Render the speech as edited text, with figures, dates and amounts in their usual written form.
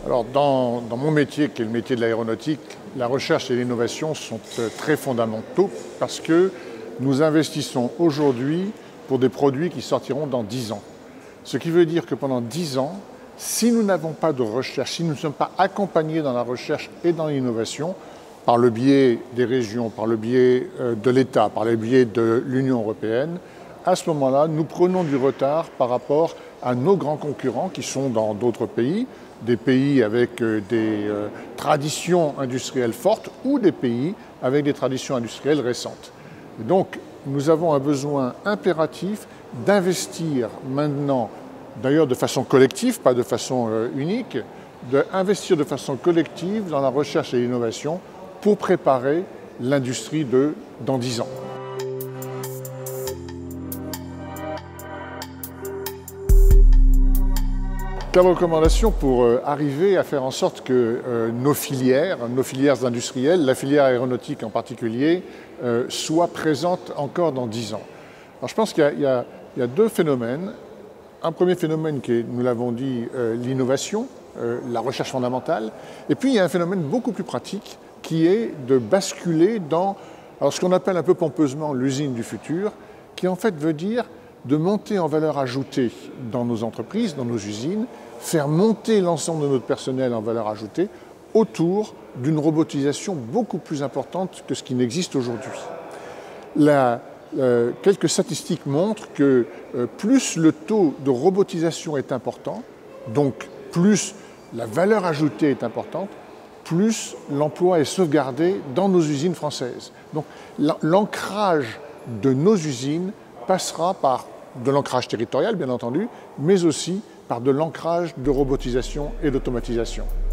Alors, dans mon métier, qui est le métier de l'aéronautique, la recherche et l'innovation sont très fondamentaux parce que nous investissons aujourd'hui pour des produits qui sortiront dans 10 ans. Ce qui veut dire que pendant 10 ans, si nous n'avons pas de recherche, si nous ne sommes pas accompagnés dans la recherche et dans l'innovation, par le biais des régions, par le biais de l'État, par le biais de l'Union européenne, à ce moment-là, nous prenons du retard par rapport à nos grands concurrents qui sont dans d'autres pays, des pays avec des traditions industrielles fortes ou des pays avec des traditions industrielles récentes. Et donc, nous avons un besoin impératif d'investir maintenant, d'ailleurs de façon collective, pas de façon unique, d'investir de façon collective dans la recherche et l'innovation pour préparer l'industrie dans 10 ans. Quelles recommandations pour arriver à faire en sorte que nos filières industrielles, la filière aéronautique en particulier, soient présentes encore dans 10 ans? Alors je pense qu'il y a deux phénomènes. Un premier phénomène qui est, nous l'avons dit, l'innovation, la recherche fondamentale. Et puis il y a un phénomène beaucoup plus pratique qui est de basculer dans ce qu'on appelle un peu pompeusement l'usine du futur, qui en fait veut dire de monter en valeur ajoutée dans nos entreprises, dans nos usines, faire monter l'ensemble de notre personnel en valeur ajoutée autour d'une robotisation beaucoup plus importante que ce qui n'existe aujourd'hui. Quelques statistiques montrent que plus le taux de robotisation est important, donc plus la valeur ajoutée est importante, plus l'emploi est sauvegardé dans nos usines françaises. Donc l'ancrage de nos usines passera par de l'ancrage territorial, bien entendu, mais aussi par de l'ancrage de robotisation et d'automatisation.